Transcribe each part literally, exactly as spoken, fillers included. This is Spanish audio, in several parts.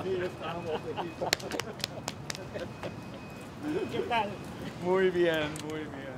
Aquí estamos. ¿Qué tal? Muy bien, muy bien.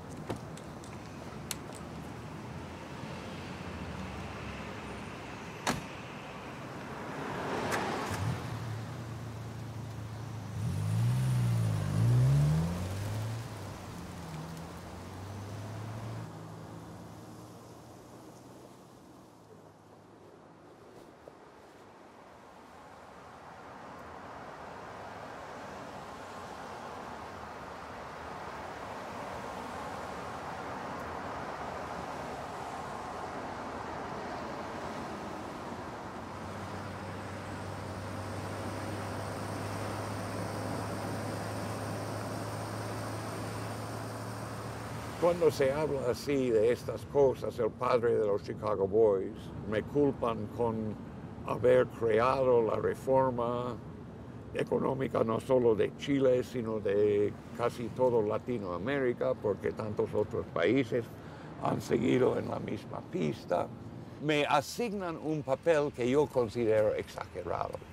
Cuando se habla así de estas cosas, el padre de los Chicago Boys, me culpan con haber creado la reforma económica no solo de Chile, sino de casi todo Latinoamérica, porque tantos otros países han seguido en la misma pista. Me asignan un papel que yo considero exagerado.